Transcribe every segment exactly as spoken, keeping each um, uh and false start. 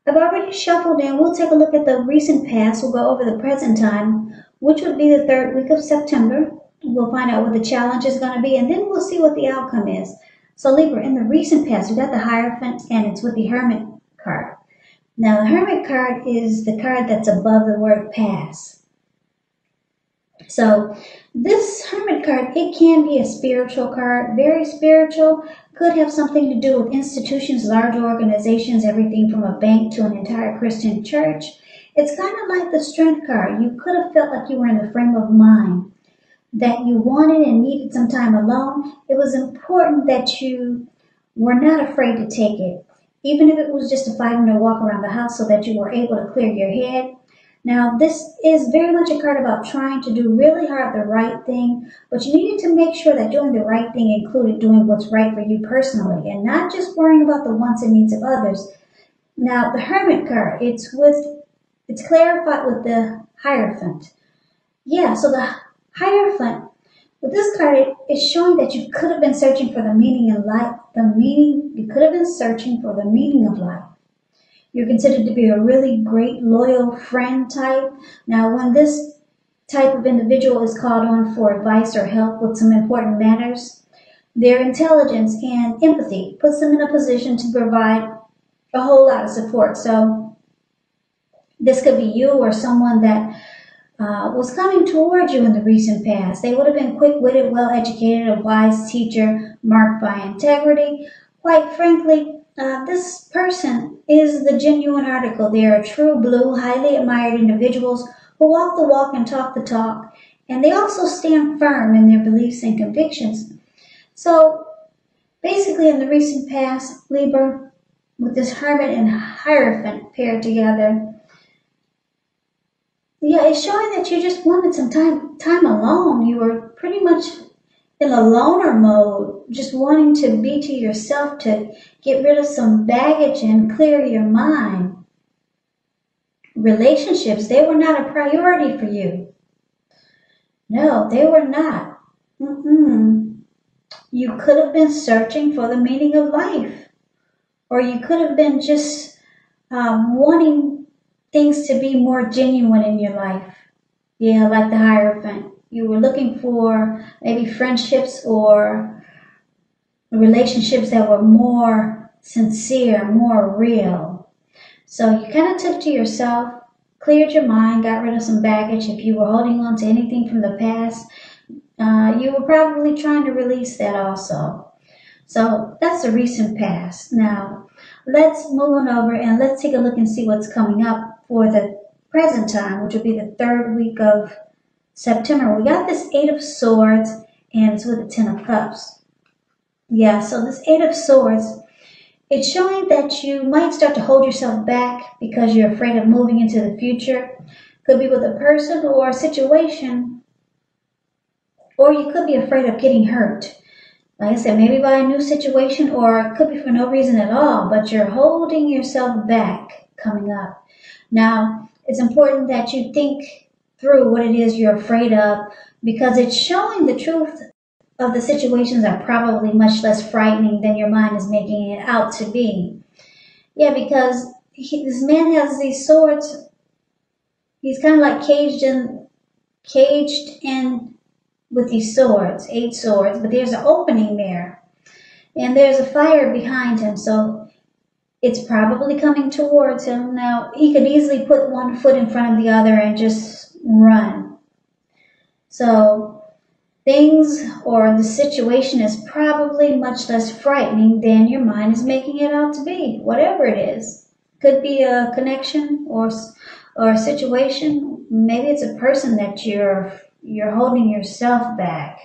I've already shuffled in. We'll take a look at the recent past. We'll go over the present time, which would be the third week of September. We'll find out what the challenge is going to be, and then we'll see what the outcome is. So Libra, in the recent past, we got the Hierophant, and it's with the Hermit card. Now, the Hermit card is the card that's above the word pass. So this Hermit card, it can be a spiritual card, very spiritual, could have something to do with institutions, large organizations, everything from a bank to an entire Christian church. It's kind of like the Strength card. You could have felt like you were in the frame of mind that you wanted and needed some time alone. It was important that you were not afraid to take it, even if it was just a five-minute walk around the house so that you were able to clear your head. Now, this is very much a card about trying to do really hard the right thing, but you needed to make sure that doing the right thing included doing what's right for you personally and not just worrying about the wants and needs of others. Now, the Hermit card, it's with, it's clarified with the Hierophant. Yeah, so the Hierophant, with this card, it is showing that you could have been searching for the meaning in life. The meaning, you could have been searching for the meaning of life. You're considered to be a really great, loyal friend type. Now, when this type of individual is called on for advice or help with some important matters, their intelligence and empathy puts them in a position to provide a whole lot of support. So this could be you or someone that uh, was coming toward you in the recent past. They would have been quick-witted, well-educated, a wise teacher marked by integrity. Quite frankly, Uh, this person is the genuine article. They are true blue, highly admired individuals who walk the walk and talk the talk, and they also stand firm in their beliefs and convictions. So, basically, in the recent past, Libra, with this Hermit and Hierophant paired together, yeah, it's showing that you just wanted some time time alone. You were pretty much in a loner mode, just wanting to be to yourself, to get rid of some baggage and clear your mind. Relationships, they were not a priority for you. No, they were not. Mm-mm. You could have been searching for the meaning of life, or you could have been just um, wanting things to be more genuine in your life. Yeah, like the Hierophant. You were looking for maybe friendships or relationships that were more sincere, more real. So you kind of took to yourself, cleared your mind, got rid of some baggage. If you were holding on to anything from the past, uh, you were probably trying to release that also. So that's the recent past. Now, let's move on over and let's take a look and see what's coming up for the present time, which will be the third week of September. We got this Eight of Swords, and it's with the Ten of Cups. Yeah, so this Eight of Swords, it's showing that you might start to hold yourself back because you're afraid of moving into the future. Could be with a person or a situation, or you could be afraid of getting hurt. Like I said, maybe by a new situation, or it could be for no reason at all, but you're holding yourself back coming up. Now, it's important that you think through what it is you're afraid of, because it's showing the truth of the situations are probably much less frightening than your mind is making it out to be. Yeah, because he, this man has these swords. He's kind of like caged in, caged in with these swords, eight swords, but there's an opening there, and there's a fire behind him, so it's probably coming towards him. Now, he could easily put one foot in front of the other and just run. So things or the situation is probably much less frightening than your mind is making it out to be, whatever it is. Could be a connection or or a situation. Maybe it's a person that you're you're holding yourself back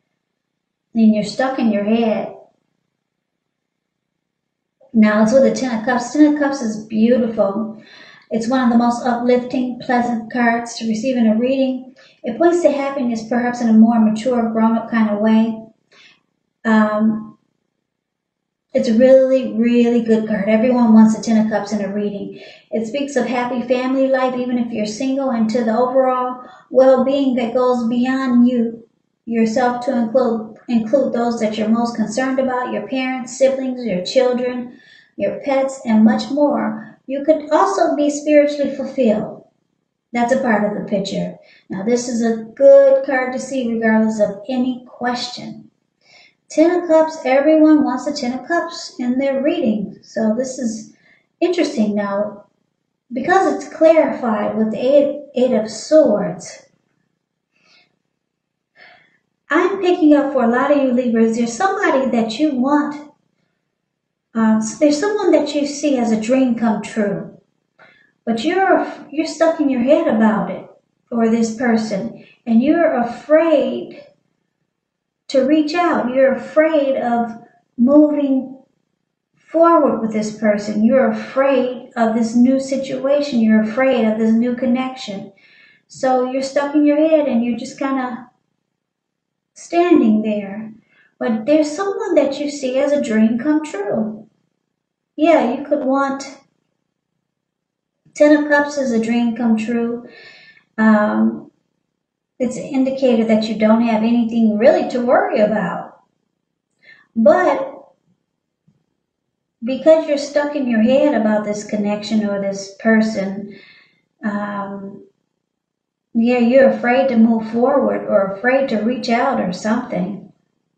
and you're stuck in your head. Now it's with the Ten of Cups. Ten of Cups is beautiful. It's one of the most uplifting, pleasant cards to receive in a reading. It points to happiness, perhaps in a more mature, grown-up kind of way. Um, it's a really, really good card. Everyone wants a Ten of Cups in a reading. It speaks of happy family life, even if you're single, and to the overall well-being that goes beyond you, yourself, to include, include those that you're most concerned about, your parents, siblings, your children, your pets, and much more. You could also be spiritually fulfilled. That's a part of the picture. Now, this is a good card to see regardless of any question. Ten of Cups, everyone wants a Ten of Cups in their reading. So this is interesting now. Because it's clarified with the Eight, eight of Swords, I'm picking up for a lot of you Libras, there's somebody that you want. Uh, there's someone that you see as a dream come true. But you're you're stuck in your head about it, or this person, and you're afraid to reach out. You're afraid of moving forward with this person. You're afraid of this new situation. You're afraid of this new connection. So you're stuck in your head and you're just kind of standing there. But there's someone that you see as a dream come true. Yeah, you could want Ten of Cups as a dream come true. Um, it's an indicator that you don't have anything really to worry about. But because you're stuck in your head about this connection or this person, um, yeah, you're afraid to move forward or afraid to reach out or something.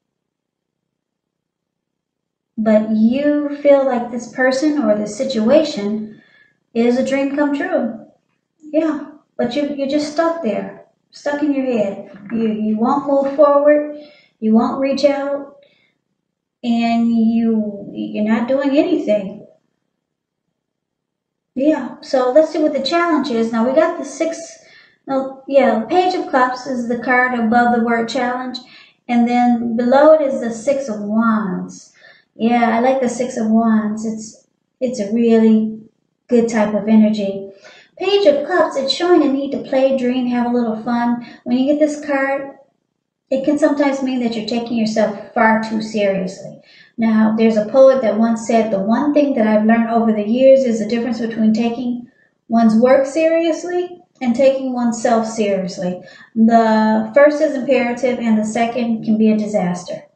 But you feel like this person or this situation is a dream come true. Yeah, but you, you're just stuck there, stuck in your head. You, you won't move forward, you won't reach out, and you, you're not doing anything. Yeah, so let's see what the challenge is. Now we got the six, no, yeah, Page of Cups is the card above the word challenge, and then below it is the Six of Wands. Yeah, I like the Six of Wands. It's it's a really good type of energy. Page of Cups, it's showing a need to play, dream, have a little fun. When you get this card, it can sometimes mean that you're taking yourself far too seriously. Now, there's a poet that once said, the one thing that I've learned over the years is the difference between taking one's work seriously and taking oneself seriously. The first is imperative and the second can be a disaster.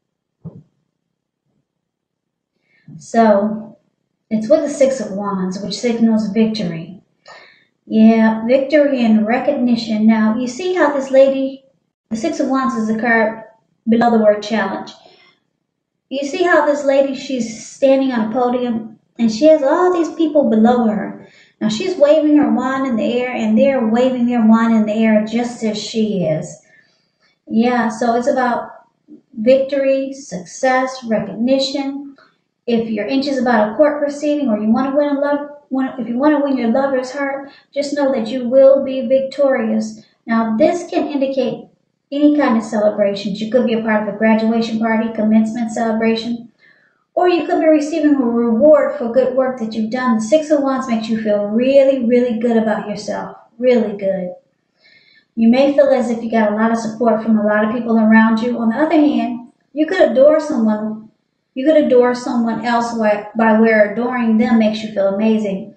So, it's with the Six of Wands, which signals victory. Yeah, victory and recognition. Now, you see how this lady, the Six of Wands is the card below the word challenge. You see how this lady, she's standing on a podium and she has all these people below her. Now she's waving her wand in the air and they're waving their wand in the air just as she is. Yeah, so it's about victory, success, recognition. If you're anxious about a court proceeding or you want to win a love, if you want to win your lover's heart, just know that you will be victorious. Now this can indicate any kind of celebrations. You could be a part of a graduation party, commencement celebration, or you could be receiving a reward for good work that you've done. The Six of Wands makes you feel really, really good about yourself. Really good. You may feel as if you got a lot of support from a lot of people around you. On the other hand, you could adore someone. You could adore someone else by where adoring them makes you feel amazing.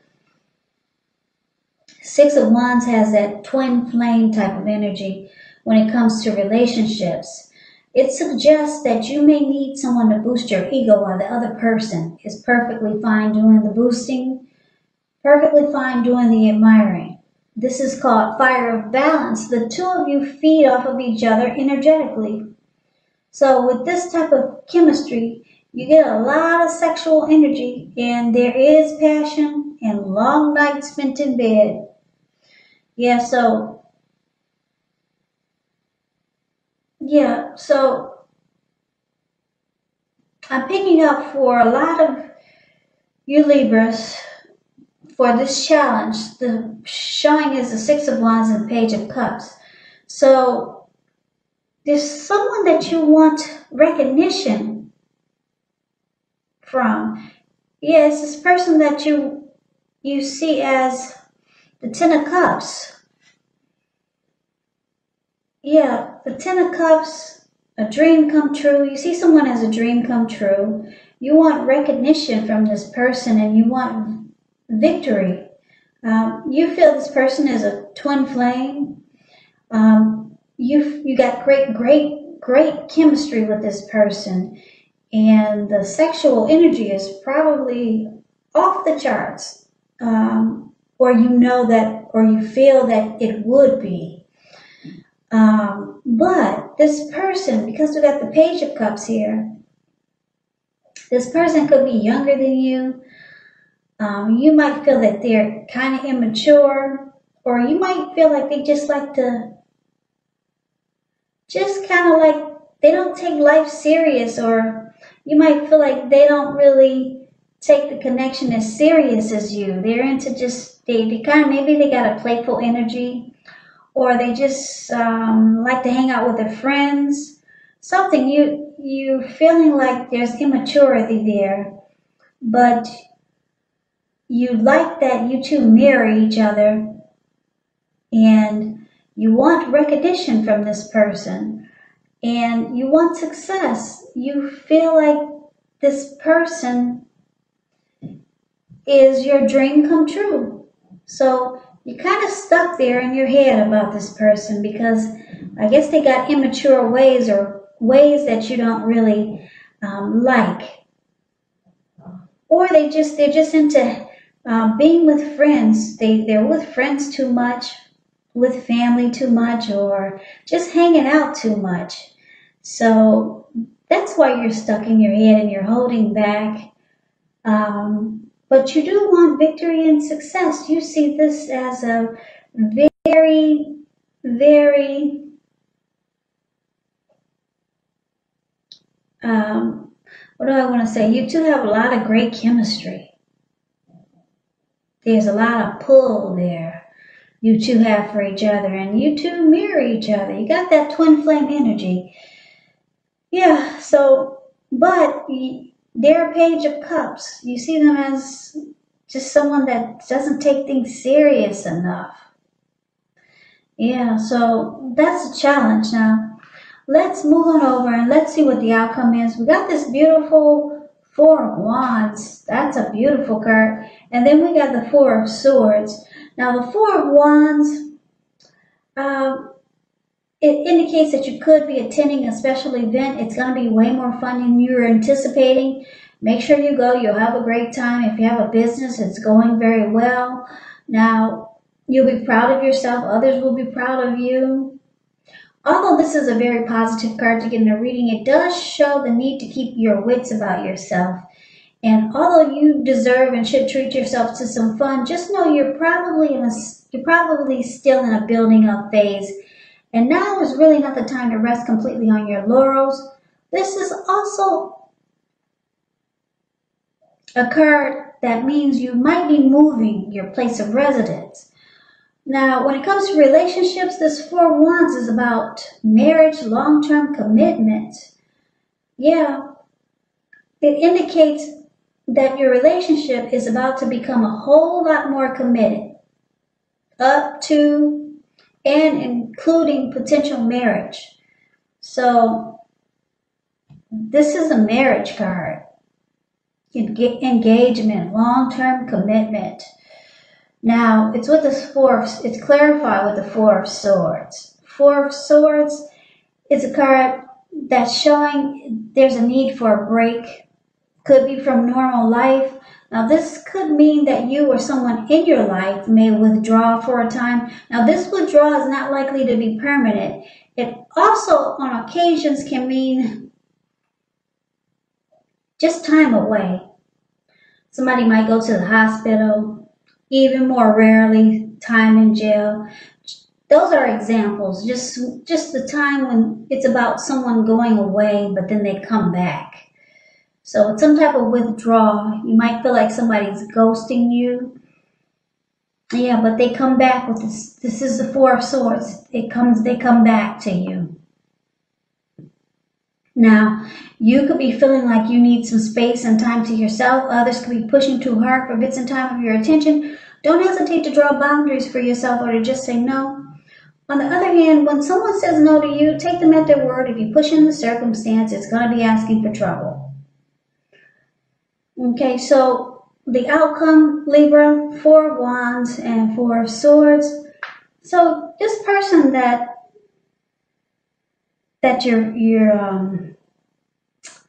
Six of Wands has that twin flame type of energy. When it comes to relationships, it suggests that you may need someone to boost your ego while the other person is perfectly fine doing the boosting, perfectly fine doing the admiring. This is called fire of balance. The two of you feed off of each other energetically. So with this type of chemistry, you get a lot of sexual energy and there is passion and long nights spent in bed. Yeah, so Yeah, so I'm picking up for a lot of you Libras for this challenge. The showing is the Six of Wands and Page of Cups. So there's someone that you want recognition from. Yes, this person that you you see as the Ten of Cups. Yeah, the Ten of Cups, a dream come true. You see someone as a dream come true. You want recognition from this person and you want victory. Um, you feel this person is a twin flame. Um, you you got great, great, great chemistry with this person. And the sexual energy is probably off the charts. um, or you know that, or you feel that it would be. Um, but this person, because we got the Page of Cups here, this person could be younger than you. Um, you might feel that they're kind of immature, or you might feel like they just like to, just kind of like they don't take life serious, or you might feel like they don't really take the connection as serious as you. They're into just, they, they kind of, maybe they got a playful energy, or they just um, like to hang out with their friends. Something you, you feeling like there's immaturity there, but you like that you two mirror each other, and you want recognition from this person, and you want success. You feel like this person is your dream come true. So you're kind of stuck there in your head about this person because I guess they got immature ways, or ways that you don't really um, like, or they just they're just into um, being with friends. They they're with friends too much, with family too much, or just hanging out too much. So that's why you're stuck in your head and you're holding back. Um, but you do want victory and success. You see this as a very, very, um, what do I want to say? You two have a lot of great chemistry. There's a lot of pull there you two have for each other, and you two mirror each other. You got that twin flame energy. Yeah, so, but they're a Page of Cups. You see them as just someone that doesn't take things serious enough. Yeah, so that's a challenge. Now, let's move on over and let's see what the outcome is. We got this beautiful Four of Wands. That's a beautiful card. And then we got the Four of Swords. Now, the Four of Wands, um, it indicates that you could be attending a special event. It's going to be way more fun than you're anticipating. Make sure you go. You'll have a great time. If you have a business, it's going very well. Now, you'll be proud of yourself. Others will be proud of you. Although this is a very positive card to get in a reading, it does show the need to keep your wits about yourself. And although you deserve and should treat yourself to some fun, just know you're probably in a, you're probably still in a building up phase. And now is really not the time to rest completely on your laurels. This is also a card that means you might be moving your place of residence. Now, when it comes to relationships, this Four of Wands is about marriage, long-term commitment. Yeah, it indicates that your relationship is about to become a whole lot more committed, up to and including potential marriage. So this is a marriage card. Engagement, long-term commitment. Now, it's with the four of, it's clarified with the Four of Swords. Four of Swords is a card that's showing there's a need for a break. Could be from normal life. Now, this could mean that you or someone in your life may withdraw for a time. Now, this withdrawal is not likely to be permanent. It also, on occasions, can mean just time away. Somebody might go to the hospital. Even more rarely, time in jail. Those are examples. Just, just the time when it's about someone going away, but then they come back. So it's some type of withdrawal. You might feel like somebody's ghosting you. Yeah, but they come back with this. This is the Four of Swords. It comes, they come back to you. Now, you could be feeling like you need some space and time to yourself. Others could be pushing too hard for bits and time of your attention. Don't hesitate to draw boundaries for yourself or to just say no. On the other hand, when someone says no to you, take them at their word. If you push in the circumstance, it's going to be asking for trouble. Okay, so the outcome, Libra, Four of Wands and Four of Swords. So this person that that you're you're um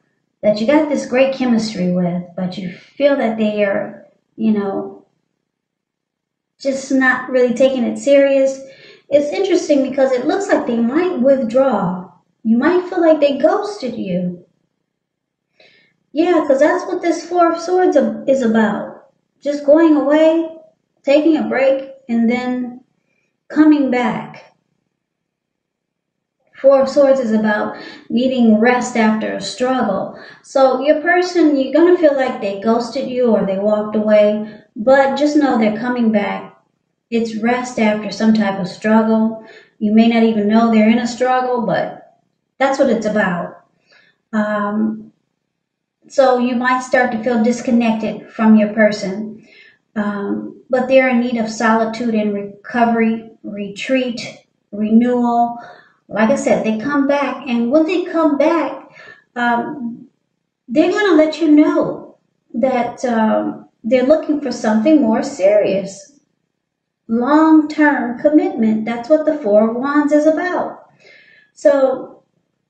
that you got this great chemistry with, but you feel that they are, you know, just not really taking it serious. It's interesting because it looks like they might withdraw. You might feel like they ghosted you. Yeah, because that's what this Four of Swords is about. Just going away, taking a break, and then coming back. Four of Swords is about needing rest after a struggle. So your person, you're going to feel like they ghosted you or they walked away, but just know they're coming back. It's rest after some type of struggle. You may not even know they're in a struggle, but that's what it's about. Um, so you might start to feel disconnected from your person, um, but they're in need of solitude and recovery, retreat, renewal. Like I said, they come back, and when they come back, um, they're going to let you know that um, they're looking for something more serious. Long-term commitment. That's what the Four of Wands is about. So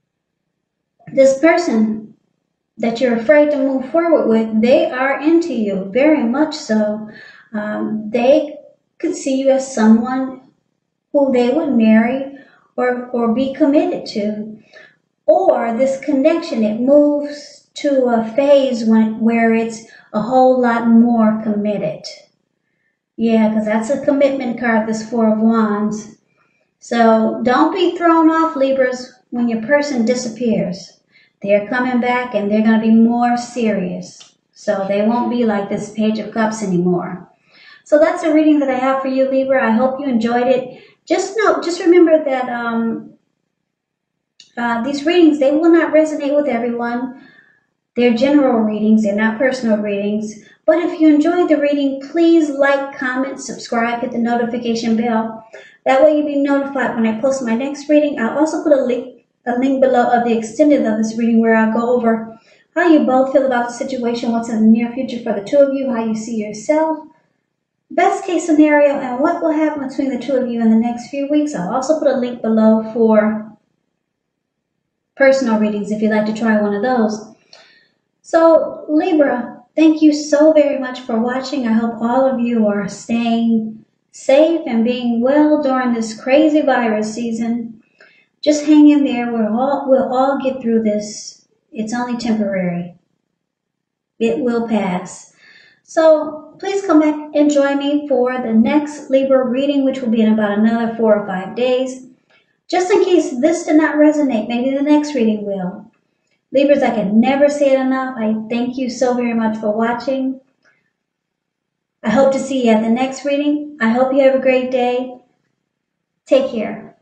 this person that you're afraid to move forward with, they are into you, very much so. Um, they could see you as someone who they would marry or, or be committed to. Or this connection, it moves to a phase when, where it's a whole lot more committed. Yeah, because that's a commitment card, this Four of Wands. So don't be thrown off, Libras, when your person disappears. They're coming back and they're going to be more serious. So they won't be like this Page of Cups anymore. So that's the reading that I have for you, Libra. I hope you enjoyed it. Just know, just remember that um, uh, these readings, they will not resonate with everyone. They're general readings. They're not personal readings. But if you enjoyed the reading, please like, comment, subscribe, hit the notification bell. That way you'll be notified when I post my next reading. I'll also put a link, a link below of the extended of this reading where I'll go over how you both feel about the situation, what's in the near future for the two of you, how you see yourself, best case scenario, and what will happen between the two of you in the next few weeks. I'll also put a link below for personal readings if you'd like to try one of those. So Libra, thank you so very much for watching. I hope all of you are staying safe and being well during this crazy virus season. Just hang in there. We'll all, we'll all get through this. It's only temporary. It will pass. So please come back and join me for the next Libra reading, which will be in about another four or five days. Just in case this did not resonate, maybe the next reading will. Libras, I can never say it enough. I thank you so very much for watching. I hope to see you at the next reading. I hope you have a great day. Take care.